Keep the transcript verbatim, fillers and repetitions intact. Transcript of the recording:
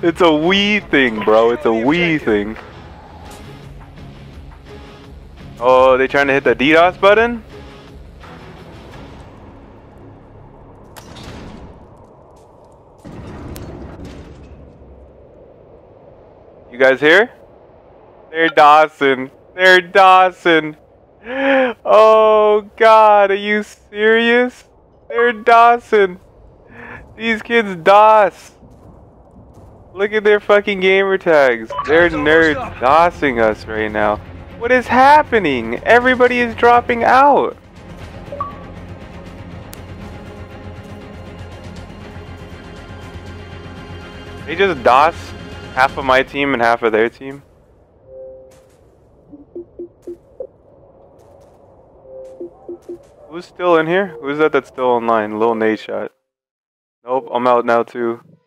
It's a Wii thing, bro. It's a Wii thing. Oh, they trying to hit the DDoS button? You guys here? They're Dawson. They're Dawson. Oh God, are you serious? They're Dawson. These kids DOS. Look at their fucking gamer tags. They're nerds DOSing us right now. What is happening? Everybody is dropping out. They just DOS half of my team and half of their team. Who's still in here? Who's that that's still online? Lil Nate shot. Nope, I'm out now too.